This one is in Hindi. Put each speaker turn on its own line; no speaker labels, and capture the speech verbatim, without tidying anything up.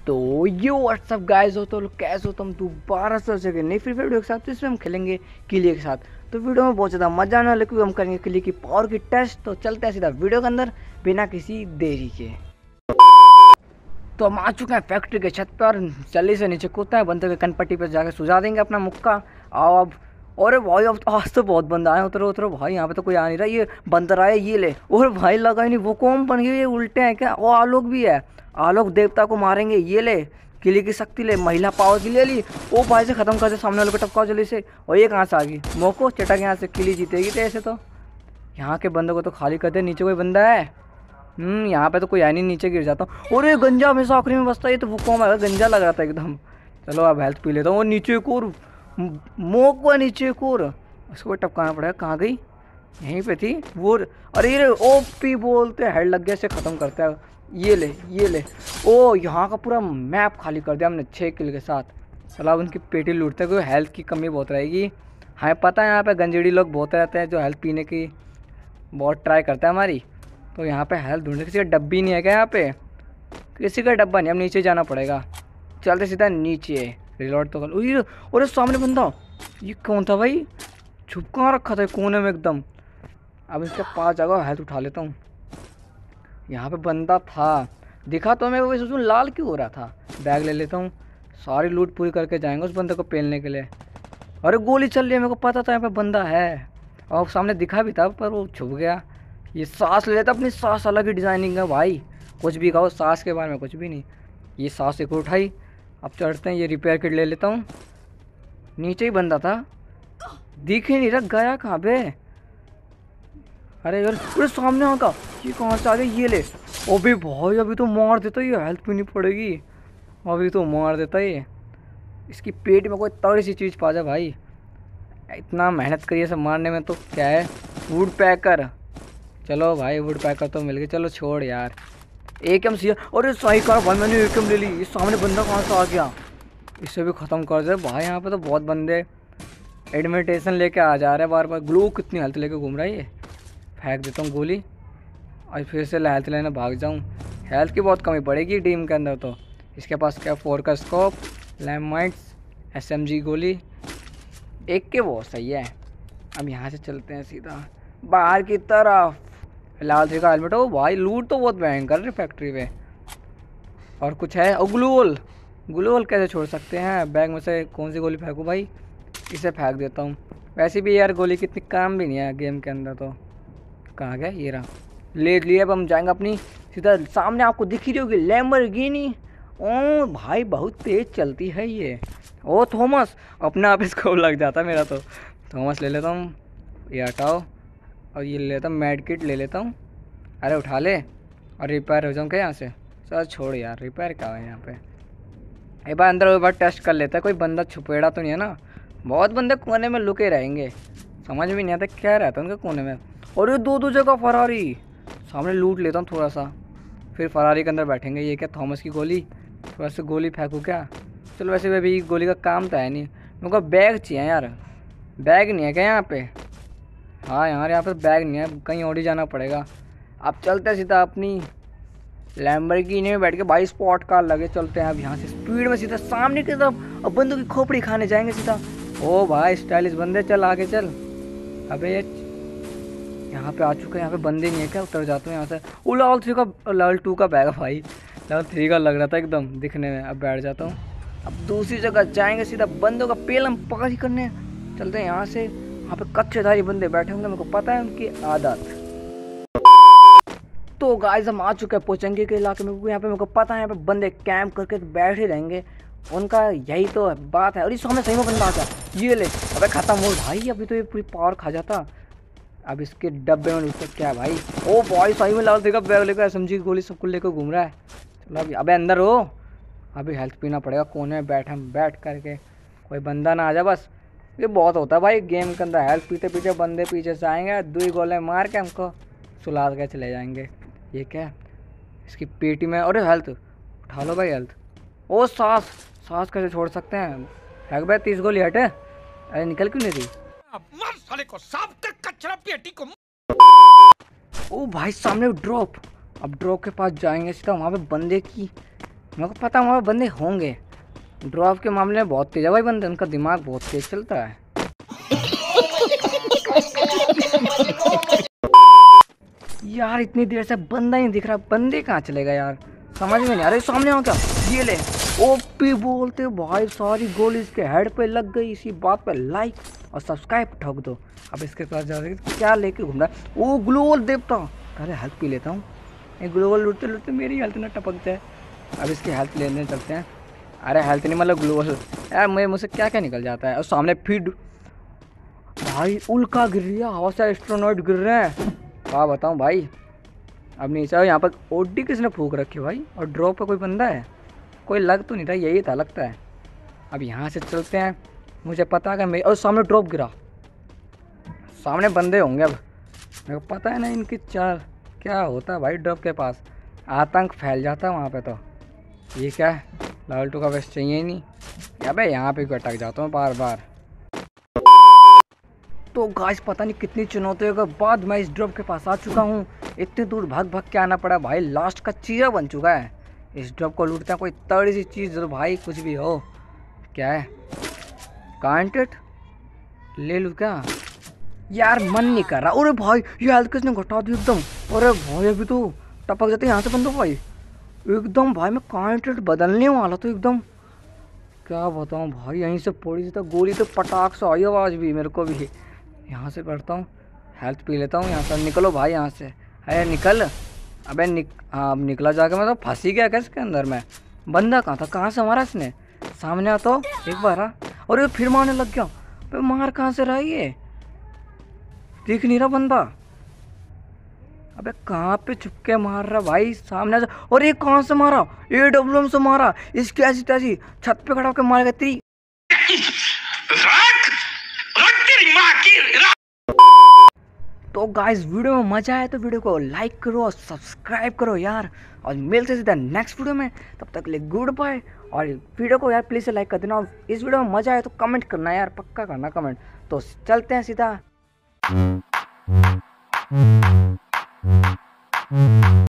तो यो व्हाट्सअप गाइस हो तो लोग कैसे हो तुम दोबारा से सके नई फ्री फायर वीडियो के साथ। तो इसमें हम खेलेंगे किले के साथ। तो वीडियो में बहुत ज़्यादा मजा आने वाला क्योंकि हम करेंगे किले की पावर की टेस्ट। तो चलते हैं सीधा वीडियो के अंदर बिना किसी देरी के। तो हम आ चुके हैं फैक्ट्री के छत पर। जल्दी से नीचे कूदता है, बंदे के कनपट्टी पर जाकर सुझा देंगे अपना मुक्का। आओ अब। अरे भाई अब आज तो बहुत बंदा आए। उतरो उतरो भाई, यहाँ पे तो कोई आ नहीं रहा। ये बंदर आया, ये ले। और भाई लगा ही नहीं, वो कौन बन गए, ये उल्टे हैं क्या। वो आलोक भी है, आलोक देवता को मारेंगे। ये ले, किले की शक्ति ले, महिला पावर की ले ली। ओ भाई से खत्म कर दे, सामने वाले को टपकाओ जल्दी से। और ये कहाँ से आ गई, मोको चटक यहाँ से। किले जीतेगी तो ऐसे तो यहाँ के बंदों को तो खाली कर दे। नीचे कोई बंदा है? हम्म यहाँ पे तो कोई है नहीं, नीचे गिर जाता हूँ। और ये गंजा हमेशा आखिरी में बसता है। ये तो वो कौन है, गंजा लग रहा था एकदम। चलो अब हेल्थ पी लेता हूँ। और नीचे एक और मोक है, नीचे एक और, उसको टपकाना पड़ेगा। कहाँ गई, यहीं पे थी वो। अरे ये ओपी बोलते, हेड लग गया, से ख़त्म करता है। ये ले ये ले। ओ यहाँ का पूरा मैप खाली कर दिया हमने छः किल के साथ। चलो अब उनकी पेटी लूटते हैं, क्योंकि हेल्थ की कमी बहुत रहेगी। हमें पता है यहाँ पे गंजेड़ी लोग बहुत रहते हैं जो हेल्थ पीने की बहुत ट्राई करता है हमारी। तो यहाँ पे हेल्थ ढूंढने, किसी का डब्बी नहीं है क्या यहाँ पे? किसी का डब्बा नहीं, अब नीचे जाना पड़ेगा। चलते सीधा नीचे, रिलोड तो कर। और सामने बंदा, ये कौन था भाई? छुप कहाँ रखा था कोने में एकदम। अब इसके पास जाकर हेल्थ उठा लेता हूँ। यहाँ पे बंदा था, दिखा तो मैं, वो सोचूं लाल क्यों हो रहा था। बैग ले लेता हूँ, सारी लूट पूरी करके जाएंगे उस बंदे को पेलने के लिए। अरे गोली चल रही है, मेरे को पता था यहाँ पे बंदा है और सामने दिखा भी था, पर वो छुप गया। ये सांस ले लेता, अपनी सांस अलग ही डिज़ाइनिंग है भाई। कुछ भी कहो, सांस के बारे में कुछ भी नहीं। ये सांस एक उठाई, अब चढ़ते हैं। ये रिपेयर किट ले लेता हूँ। नीचे ही बंदा था, दिख ही नहीं रहा, गया कहाँ पे? अरे यार, अरे सामने आका, ये कहाँ से आ गया? ये ले। अभी भाई अभी तो मार देता, ये हेल्थ पीनी पड़ेगी। अभी तो मार देता ये। इसकी पेट में कोई तगड़ी सी चीज़ पा जाए भाई। इतना मेहनत करिए सब मारने में, तो क्या है। वुड पैकर, चलो भाई वुड पैकर तो मिल गई। चलो छोड़ यार, एक एम सी। अरे सही कार भाई, मैंने एक एम ले ली। ये सामने बंदा कहाँ से आ गया, इसे भी ख़त्म कर दे भाई। यहाँ पे तो बहुत बंदे एडमिटेशन लेके आ जा रहे हैं बार बार। ग्लू कितनी हेल्थ लेके घूम रहा है ये। फेंक देता हूँ गोली और फिर से हेल्थ लेने भाग जाऊँ। हेल्थ की बहुत कमी पड़ेगी टीम के अंदर। तो इसके पास क्या, फोर का स्कोप, लैममाइट्स, एस एम जी गोली, एक के वो सही है। अब यहाँ से चलते हैं सीधा बाहर की तरफ। लाल थ्री का हेलमेट हो भाई, लूट तो बहुत भयंकर है फैक्ट्री पे। और कुछ है? और ग्लूवॉल, ग्लूवॉल कैसे छोड़ सकते हैं? बैग में से कौन सी गोली फेंकूँ भाई? इसे फेंक देता हूँ। वैसे भी यार गोली कितनी काम भी नहीं है गेम के अंदर। तो कहाँ गया, ये रहा, ले लिए। अब हम जाएंगे अपनी सीधा सामने, आपको दिख ही रही होगी लैम्बोर्गिनी। ओ भाई बहुत तेज़ चलती है ये। ओ थॉमस, अपने आप इसको लग जाता मेरा। तो थॉमस ले लेता हूँ, ये हटाओ। और ये ले लेता हूँ, मेड किट ले लेता हूँ। अरे उठा ले। और रिपेयर हो जाऊँ क्या यहाँ से? सर छोड़ यार, रिपेयर क्या है यहाँ पे। एक बार अंदर एक बार टेस्ट कर लेता है, कोई बंदा छुपेड़ा तो नहीं है ना। बहुत बंदे कोने में लुके रहेंगे, समझ में नहीं आता क्या रहता है उनके कोने में। और ये दो दो जगह फरारी। सामने लूट लेता हूँ थोड़ा सा, फिर फरारी के अंदर बैठेंगे। ये क्या, थॉमस की गोली, थोड़ा सा गोली फेंकूँ क्या? चलो वैसे भी अभी गोली का काम तो है नहीं। मेरे को बैग चाहिए यार, बैग नहीं है क्या यहाँ पे? हाँ यार यहाँ पे बैग नहीं है, कहीं और ही जाना पड़ेगा। अब चलते हैं सीधा अपनी लैम्बोर्गिनी में बैठ के। भाई स्पॉट कार लगे, चलते हैं अब यहाँ से स्पीड में सीधा सामने की तरफ। अब बंदों की खोपड़ी खाने जाएंगे सीधा। ओ भाई स्टाइलिश बंदे, चल आगे चल। अबे ये यहाँ पे आ चुके हैं, यहाँ पे बंदे नहीं है क्या? उतर जाते हैं यहाँ से। वो लेवल थ्री का, लेवल टू का बैग है भाई, लेवल थ्री का लग रहा था एकदम दिखने में। अब बैठ जाता हूँ। अब दूसरी जगह जाएंगे सीधा, बंदों का पेलम पकड़ी करने चलते हैं यहाँ से। यहाँ पे कच्चेधारी बंदे बैठे होंगे, मेरे को पता है उनकी आदत। तो गाइस हम आ चुके हैं पोचंगी के इलाके में। यहाँ पे मेरे को पता है यहाँ पे बंदे कैंप करके तो बैठ ही रहेंगे, उनका यही तो बात है। और इस समय सही में बंदा आ गया, ये ले। अबे खत्म हो भाई, अभी तो ये पूरी पावर खा जाता। अब इसके डब्बे में उसका क्या है भाई? ओ भाई सही में लाल देखा, बैग लेकर एस एम जी की गोली सबको लेकर घूम रहा है। चलो अभी, अबे अंदर हो, अभी हेल्थ पीना पड़ेगा। कोने में बैठ हम बैठ करके, कोई बंदा ना आ जाए बस। ये बहुत होता है भाई गेम के अंदर, हेल्थ पीते पीते बंदे पीछे से आएंगे, दो गोले मार के हमको सुला के चले जाएंगे। ये क्या, इसकी पेटी में। अरे हेल्थ उठा लो भाई, हेल्थ। ओ सांस, सांस कैसे छोड़ सकते हैं? फेंक भाई, तीस गोली हटे। अरे निकल क्यों नहीं रही?
मार साले को, साफ कर कचरा पेटी को।
ओ भाई सामने ड्रॉप। अब ड्रॉप के पास जाएंगे सीधा, वहाँ पे बंदे की मेरे को पता वहाँ पे बंदे होंगे। ड्रॉप के मामले में बहुत तेज है भाई बंदे, उनका दिमाग बहुत तेज चलता है। यार इतनी देर से बंदा ही दिख रहा, बंदे कहाँ चलेगा यार, समझ में नहीं आ रहा। सामने आओ क्या, ये ले ओपी बोलते भाई, सारी गोली इसके हेड पे लग गई। इसी बात पे लाइक और सब्सक्राइब ठोक दो। अब इसके पास जा रहे क्या लेके घूम रहा है, वो ग्लोबल देवता। अरे हेल्थ पी लेता हूँ, ये ग्लोबल लूटते लूटते मेरी हेल्थ ना टपक जाए। अब इसकी हेल्थ लेने चलते हैं। अरे हेल्थ नहीं मतलब ग्लोबल यार, मेरे मुझसे क्या क्या निकल जाता है। और सामने फीड भाई उल्का गिर रही है, हवा से एस्ट्रोनॉट गिर रहे हैं। क्या बताऊँ भाई। अब नीचे यहाँ पर ओडी किसने फूक रखी भाई, और ड्रॉप पे कोई बंदा है, कोई लग तो नहीं था, यही था लगता है। अब यहाँ से चलते हैं, मुझे पता है कि मेरे और सामने ड्रॉप गिरा, सामने बंदे होंगे। अब मेरे को पता है ना इनकी चाल क्या होता है भाई, ड्रॉप के पास आतंक फैल जाता है वहाँ पे। तो ये क्या है, लेवल टू का वेस्ट चाहिए ही नहीं। क्या भाई यहाँ पे क्यों अटक जाता हूँ बार बार। तो गाइस पता नहीं कितनी चुनौतियों के बाद मैं इस ड्रॉप के पास आ चुका हूँ। इतनी दूर भाग भाग के आना पड़ा भाई, लास्ट का चीज़ा बन चुका है। इस ड्रॉप को लूटते हैं, कोई तड़ी सी चीज़ तो भाई कुछ भी हो। क्या है, कांटेट ले लूँ क्या यार, मन नहीं कर रहा। अरे भाई ये हेल्थ किसने घटा दी एकदम। अरे भाई अभी तो टपक जाते यहाँ से बंदो भाई एकदम। भाई मैं कांटेट बदलने वाला तो एकदम, क्या बताऊँ भाई। यहीं से पड़ी थी तो गोली तो पटाख से आई आवाज़ भी मेरे को भी। यहाँ से बढ़ता हूँ, हेल्थ पी लेता हूँ। यहाँ से निकलो भाई यहाँ से, अरे निकल। अबे निक हाँ अब निकला जाके, मैं तो फंस ही गया क्या इसके अंदर में। बंदा कहाँ था, कहाँ से मारा इसने, सामने आ तो एक बार आ। और ये फिर मारने लग गया। अबे मार कहाँ से रहा ये, दिख नहीं रहा बंदा। अबे कहाँ पे छुपके मार रहा भाई, सामने से। और ये कहाँ से मारा, ए डब्ल्यू एम से मारा। इसकी ऐसी तैसी छत पे खड़ा होकर मार गई तेरी। तो गाइस वीडियो में मजा आया तो वीडियो को लाइक करो और सब्सक्राइब करो यार, और मिलते हैं सीधा नेक्स्ट वीडियो में। तब तक के लिए गुड बाय। और वीडियो को यार प्लीज़ से लाइक कर देना, और इस वीडियो में मजा आया तो कमेंट करना यार, पक्का करना कमेंट। तो चलते हैं सीधा।